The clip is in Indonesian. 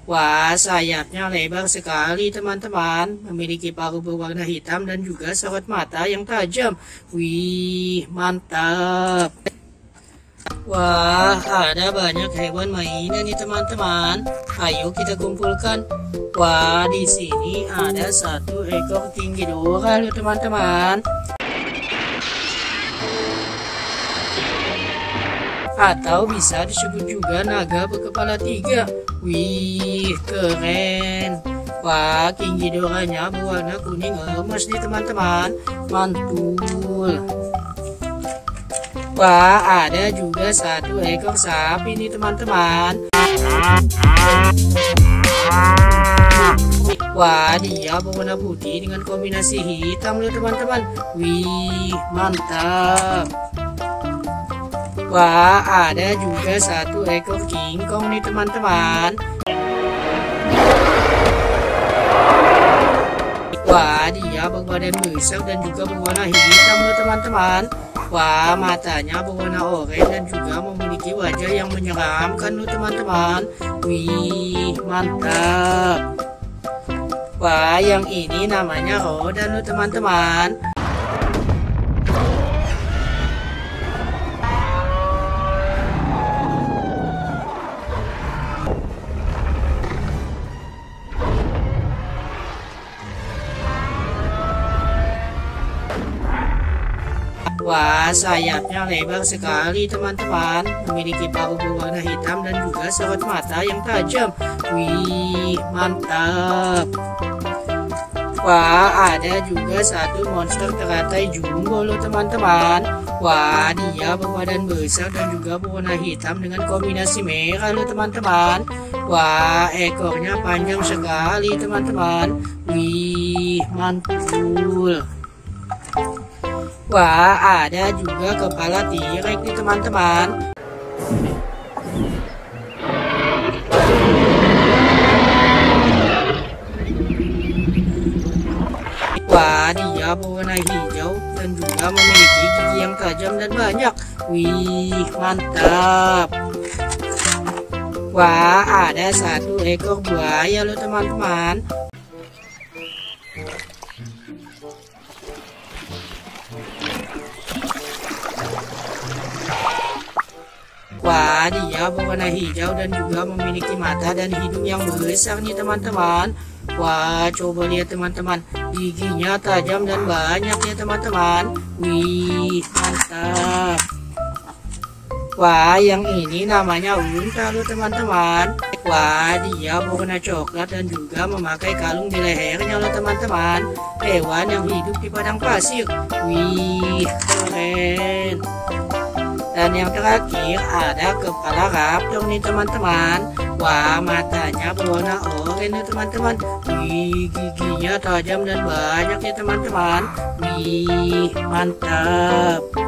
Wah, sayapnya lebar sekali teman-teman. Memiliki paruh berwarna hitam dan juga sorot mata yang tajam. Wih, mantap. Wah, ada banyak hewan mainan nih teman-teman. Ayo kita kumpulkan. Wah, di sini ada satu ekor king ghidorah loh teman-teman. Atau bisa disebut juga naga berkepala 3. Wih, keren. Wah, king ghidorahnya berwarna kuning emas nih teman-teman. Mantul. Wah, ada juga satu ekor sapi nih teman-teman. Wah, dia berwarna putih dengan kombinasi hitam loh teman-teman. Wih, mantap. Wah, ada juga satu ekor King Kong nih teman-teman. Wah, dia berbadan besar dan juga berwarna hitam loh teman-teman. Wah, matanya berwarna oranye dan juga memiliki wajah yang menyeramkan loh teman-teman. Wih, mantap. Wah, yang ini namanya Rodan loh teman-teman. Wah, sayapnya lebar sekali teman-teman. Memiliki paruh berwarna hitam dan juga sorot mata yang tajam. Wih, mantap. Wah, ada juga satu monster teratai jumbo loh teman-teman. Wah, dia berbadan besar dan juga berwarna hitam dengan kombinasi merah loh teman-teman. Wah, ekornya panjang sekali teman-teman. Wih, mantul. Wah, ada juga kepala T-Rex nih teman-teman. Wah, dia berwarna hijau dan juga memiliki gigi yang tajam dan banyak. Wih, mantap. Wah, ada satu ekor buaya loh teman-teman. Wah, dia berwarna hijau dan juga memiliki mata dan hidung yang besar nih teman-teman. Wah, coba lihat teman-teman, giginya tajam dan banyak ya teman-teman. Wih, mantap. Wah, yang ini namanya unta loh teman-teman. Wah, dia berwarna coklat dan juga memakai kalung di lehernya loh teman-teman. Hewan yang hidup di padang pasir. Wih, keren. Dan yang terakhir ada kepala raptor nih teman-teman. Wah, matanya berwarna oranye teman-teman. Wih, giginya tajam dan banyak ya teman-teman. Wih, mantap.